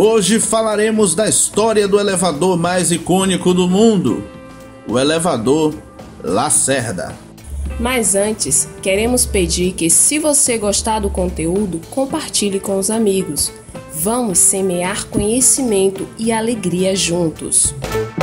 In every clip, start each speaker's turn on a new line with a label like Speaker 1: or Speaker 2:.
Speaker 1: Hoje falaremos da história do elevador mais icônico do mundo, o elevador Lacerda.
Speaker 2: Mas antes, queremos pedir que, se você gostar do conteúdo, compartilhe com os amigos. Vamos semear conhecimento e alegria juntos.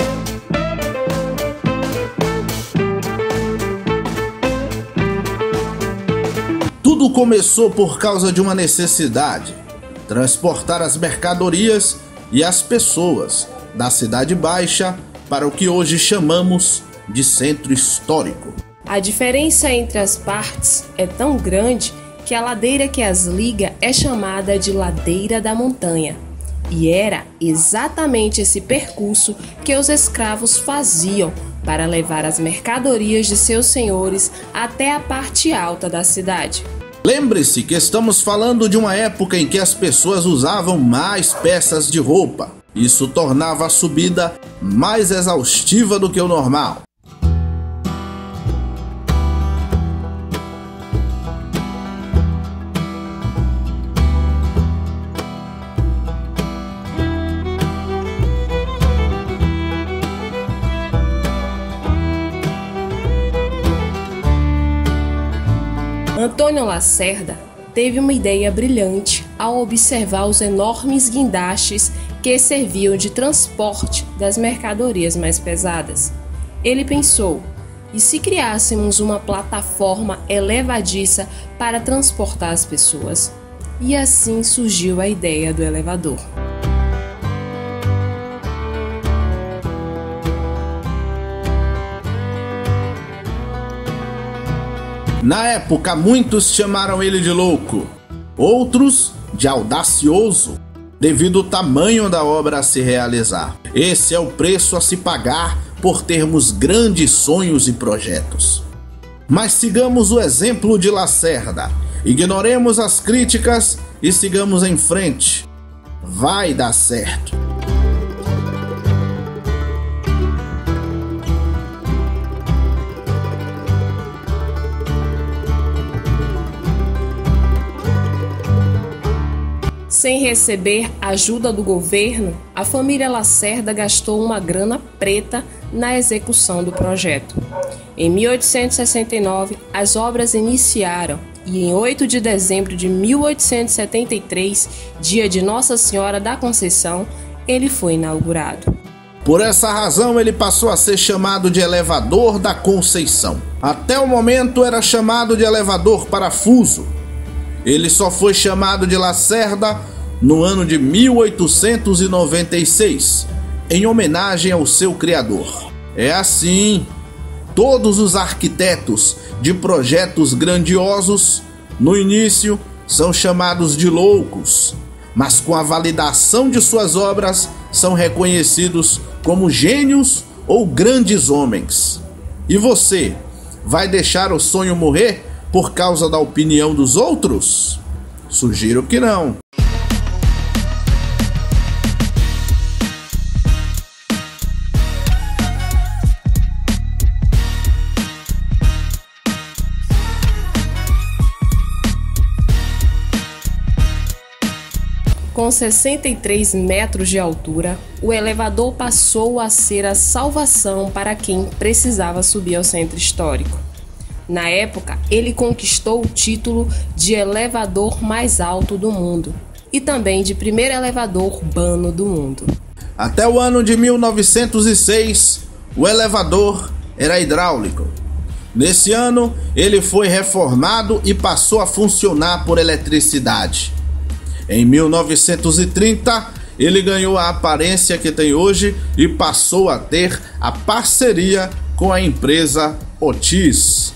Speaker 1: Tudo começou por causa de uma necessidade: transportar as mercadorias e as pessoas da Cidade Baixa para o que hoje chamamos de Centro Histórico.
Speaker 2: A diferença entre as partes é tão grande que a ladeira que as liga é chamada de Ladeira da Montanha. E era exatamente esse percurso que os escravos faziam para levar as mercadorias de seus senhores até a parte alta da cidade.
Speaker 1: Lembre-se que estamos falando de uma época em que as pessoas usavam mais peças de roupa. Isso tornava a subida mais exaustiva do que o normal.
Speaker 2: Antônio Lacerda teve uma ideia brilhante ao observar os enormes guindastes que serviam de transporte das mercadorias mais pesadas. Ele pensou: e se criássemos uma plataforma elevadiça para transportar as pessoas? E assim surgiu a ideia do elevador.
Speaker 1: Na época, muitos chamaram ele de louco, outros de audacioso, devido ao tamanho da obra a se realizar. Esse é o preço a se pagar por termos grandes sonhos e projetos. Mas sigamos o exemplo de Lacerda, ignoremos as críticas e sigamos em frente. Vai dar certo.
Speaker 2: Sem receber ajuda do governo, a família Lacerda gastou uma grana preta na execução do projeto. Em 1869, as obras iniciaram e em 8 de dezembro de 1873, dia de Nossa Senhora da Conceição, ele foi inaugurado.
Speaker 1: Por essa razão, ele passou a ser chamado de Elevador da Conceição. Até o momento era chamado de Elevador Parafuso. Ele só foi chamado de Lacerda no ano de 1896, em homenagem ao seu criador. É assim, todos os arquitetos de projetos grandiosos, no início, são chamados de loucos, mas com a validação de suas obras, são reconhecidos como gênios ou grandes homens. E você, vai deixar o sonho morrer por causa da opinião dos outros? Sugiro que não.
Speaker 2: Com 63 metros de altura, o elevador passou a ser a salvação para quem precisava subir ao centro histórico. Na época, ele conquistou o título de elevador mais alto do mundo e também de primeiro elevador urbano do mundo.
Speaker 1: Até o ano de 1906, o elevador era hidráulico. Nesse ano, ele foi reformado e passou a funcionar por eletricidade. Em 1930, ele ganhou a aparência que tem hoje e passou a ter a parceria com a empresa Otis.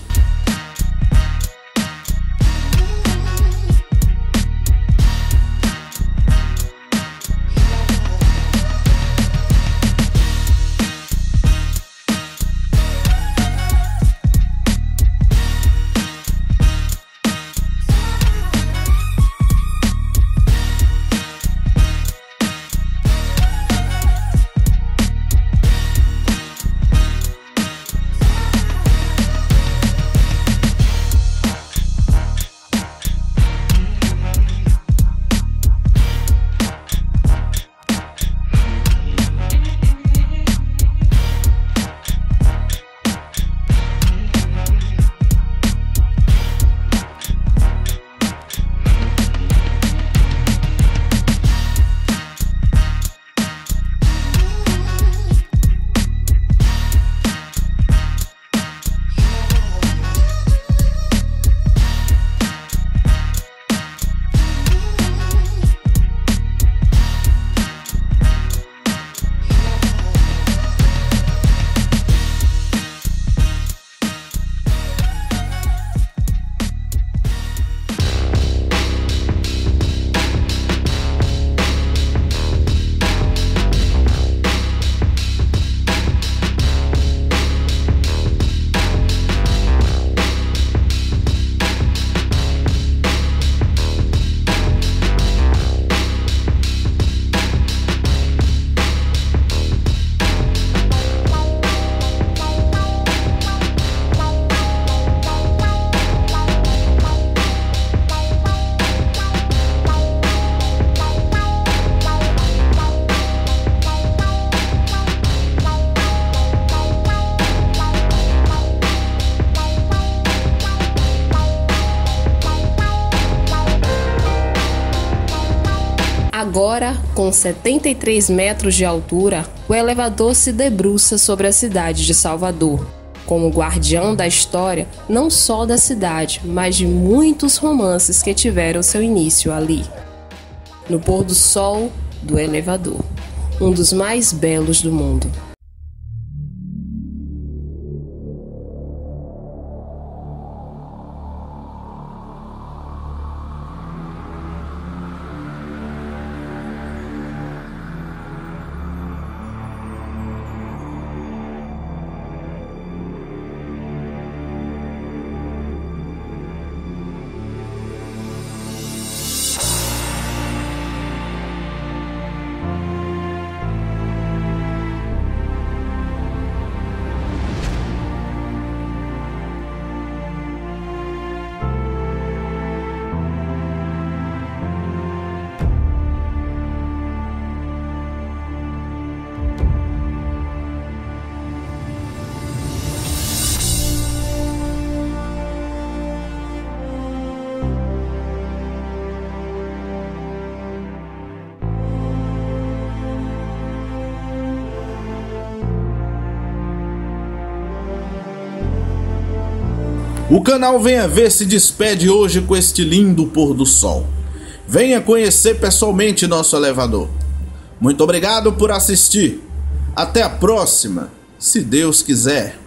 Speaker 2: Agora, com 73 metros de altura, o elevador se debruça sobre a cidade de Salvador, como guardião da história não só da cidade, mas de muitos romances que tiveram seu início ali. No pôr do sol do elevador, um dos mais belos do mundo.
Speaker 1: O canal Venha Ver se despede hoje com este lindo pôr do sol. Venha conhecer pessoalmente nosso elevador. Muito obrigado por assistir. Até a próxima, se Deus quiser.